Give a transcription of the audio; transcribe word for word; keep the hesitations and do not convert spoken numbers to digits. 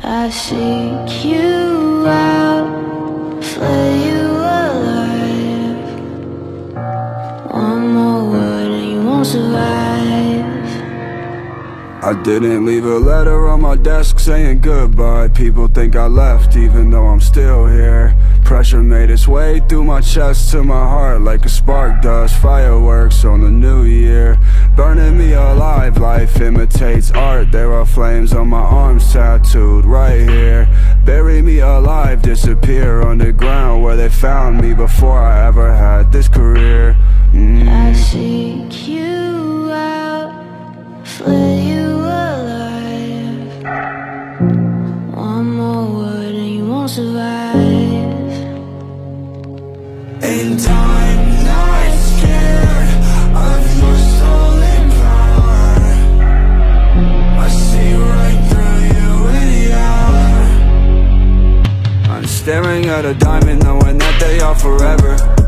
I seek you out, flay you alive. One more word and you won't survive. I didn't leave a letter on my desk saying goodbye. People think I left even though I'm still here. Pressure made its way through my chest to my heart like a spark does. Fireworks on the new year, burning me alive. Life imitates art. There are flames on my arms tattooed right here. Bury me alive, disappear underground where they found me before I ever had this career. mm. I seek you out, flay you alive. One more word and you won't survive. And I'm not scared of your stolen power. I see right through you with your. I'm staring at a diamond knowing that they are forever.